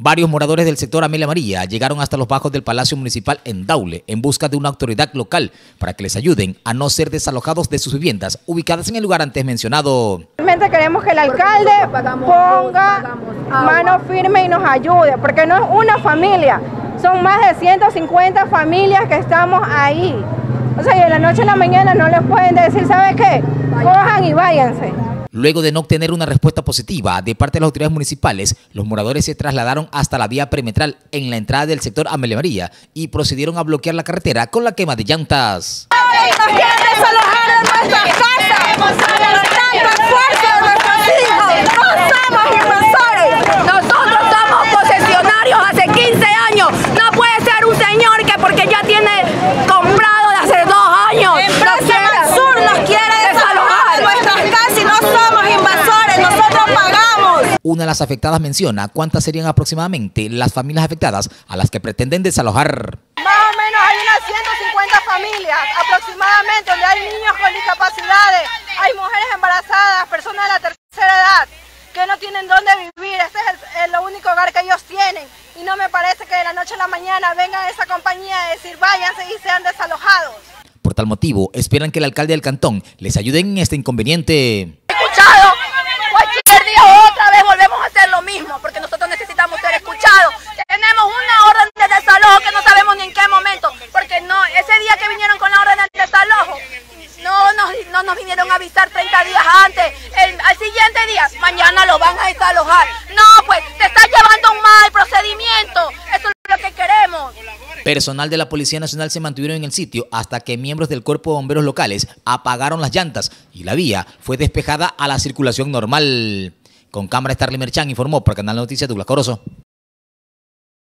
Varios moradores del sector Amelia María llegaron hasta los bajos del Palacio Municipal en Daule en busca de una autoridad local para que les ayuden a no ser desalojados de sus viviendas ubicadas en el lugar antes mencionado. Realmente queremos que el alcalde ponga mano firme y nos ayude, porque no es una familia, son más de 150 familias que estamos ahí. O sea, y de la noche a la mañana no les pueden decir, ¿sabe qué? Cojan y váyanse. Luego de no obtener una respuesta positiva de parte de las autoridades municipales, los moradores se trasladaron hasta la vía perimetral en la entrada del sector Amelia María y procedieron a bloquear la carretera con la quema de llantas. ¡Nos quieren desalojar de nuestras casas! ¡Tanto esfuerzo de nuestros hijos! ¡No somos invasores! ¡Nosotros somos posesionarios hace 15 años! ¡No puede ser un señor que porque ya tiene comprado de hace 2 años! ¡Empresa Sur nos quiere desalojar de nuestras casas y no somos invasores! ¡Nosotros pagamos! Una de las afectadas menciona cuántas serían aproximadamente las familias afectadas a las que pretenden desalojar. Más o menos hay unas 150 familias aproximadamente, donde hay niños con discapacidades, hay mujeres embarazadas, personas de la tercera edad, que no tienen dónde vivir. Este es el único hogar que ellos tienen. Y no me parece que de la noche a la mañana venga esa compañía a decir váyanse y sean desalojados. Por tal motivo, esperan que el alcalde del cantón les ayude en este inconveniente. Escuchado, cualquier día o otra vez volvemos a hacer lo mismo, porque nosotros necesitamos ser escuchados. Tenemos una orden de desalojo que no sabemos ni en qué momento, porque no, ese día que vinieron con la orden de desalojo, no nos vinieron a avisar 30 días antes. Al siguiente día, mañana lo van a desalojar. No, pues, te estás llevando un mal procedimiento. Eso es lo que queremos. Personal de la Policía Nacional se mantuvieron en el sitio hasta que miembros del Cuerpo de Bomberos locales apagaron las llantas y la vía fue despejada a la circulación normal. Con cámara Starly Merchan informó para Canal Noticias Douglas Corozo.